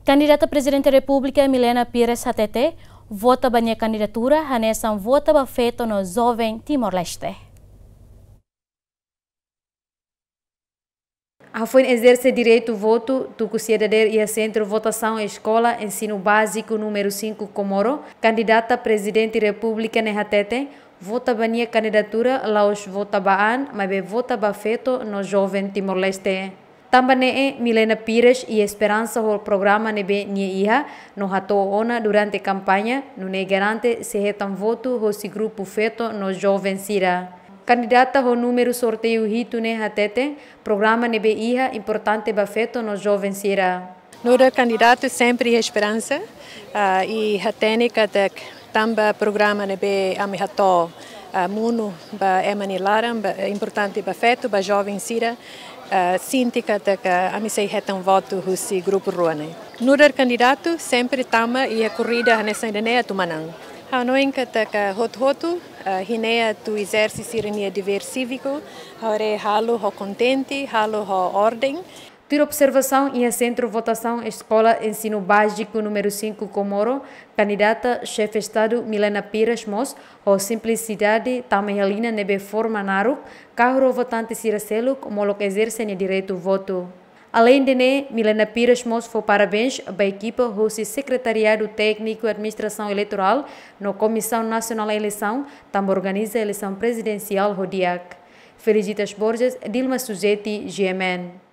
Candidata Presidente da República Milena Pires HTT vota banha candidatura hanesan vota ba feito no jovem Timor-Leste. A FUN exerce direito voto do cidadão e a centro votação escola ensino básico número 5 Comoro, candidata Presidente da República na HTT vota banha candidatura laos vota baan, mas vota ba feito no jovem Timor-Leste. Também Milena Pires e esperança o programa nebe nia no hato ona durante campanha no ne garante se retam voto o grupo feito no jovem Sira. Candidata o número sorteio hito ne hatete programa nebe importante ba feito no jovem Sira. Nora candidato sempre esperança e hatene que tamba programa nebe amihato muno ba emanilaram importante ba feito ba jovem Sira. Sintica que a mim sei retam voto o grupo Ruane. Nura candidato sempre tama e a corrida nessa ideia tumanang. A noin que hot hinea tu exercício de dever cívico, hore halo ho contente, halo ho ordem. Ter observação e a centro votação escola ensino básico número 5 Comoro, candidata chefe estado Milena Pires Mos, o simplicidade tamayalina nebe forma naruk, carro votante siracelo como lo que exercem direito voto. Além de Milena Pires Mos foi parabéns à equipa do Secretariado Técnico e Administração Eleitoral na Comissão Nacional da Eleição, também organiza a eleição presidencial Rodiac. Felicitas Borges, Dilma Suzeti, GMN.